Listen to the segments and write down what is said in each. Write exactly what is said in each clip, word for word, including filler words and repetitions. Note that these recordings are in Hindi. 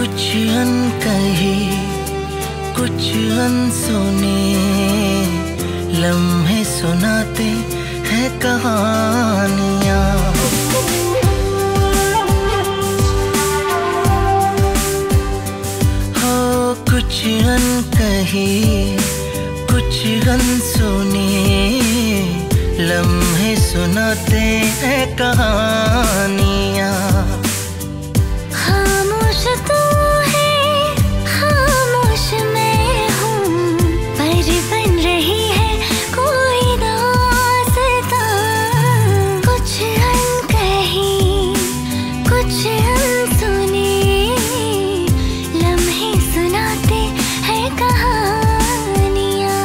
कुछ अनकही कुछ अनसुने लम्हे सुनाते हैं कहानियाँ। हो कुछ अनकही कुछ अनसुने लम्हे सुनाते हैं कहानियाँ। खामोश तू है खामोश मैं हूँ, पर बन रही है कोई दास्तां। कुछ अनकही कुछ अनसुने लम्हे सुनाते हैं कहानियाँ।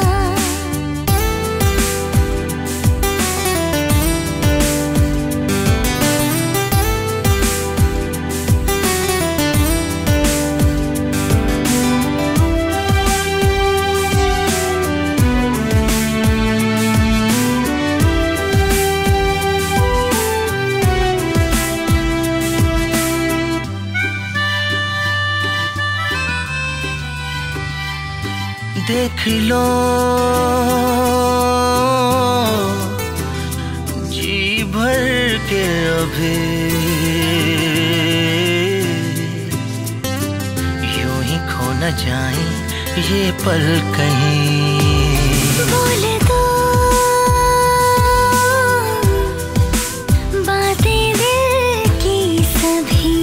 देख लो जी भर के अभी यूं ही खो न जाए ये पल कहीं। बोल दो बातें दिल की सभी,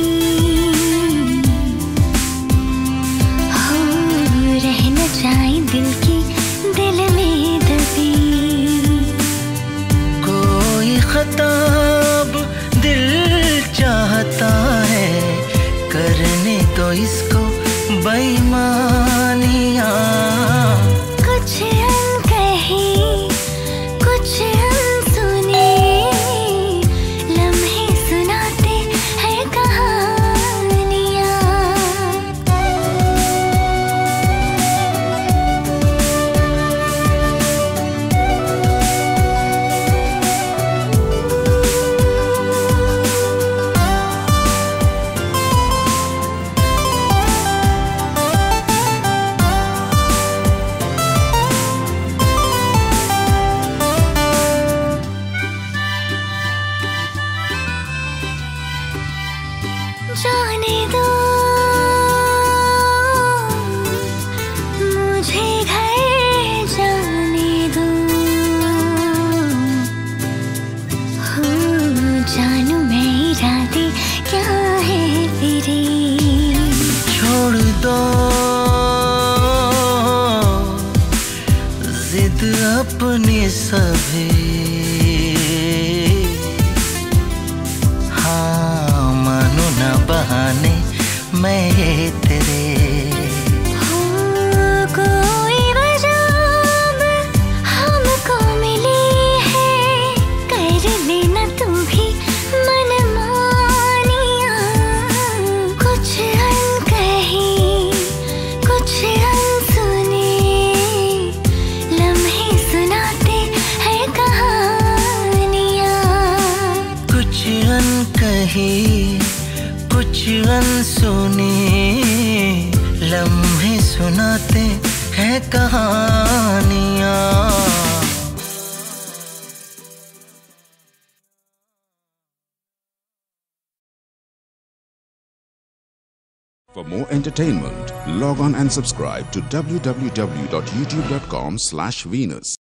हो रह न जाए दिल की दिल में दबी। कोई खताब दिल चाहता है करने तो इसको बेईमानियाँ। कुछ अनकही कुछ अनसुने लम्हे सुनाते हैं कहानियाँ। जाने दो मुझे घर जाने दो, हो जानू मैं इरादे क्या है तेरे। छोड़ दो जिद अपनी सभी, हाँ मानो ना बहाने मैं ये तेरे। हो कोई वजह हमको मिली है, कर लेना तू भी मनमानियाँ। कुछ अनकही कुछ अनसुने लम्हे सुनाते हैं कहानियाँ। कुछ अनकही कुछ अनसुने लम्हे सुनाते हैं कहानियाँ। For more entertainment, log on and subscribe to w w w dot youtube dot com slash Venus.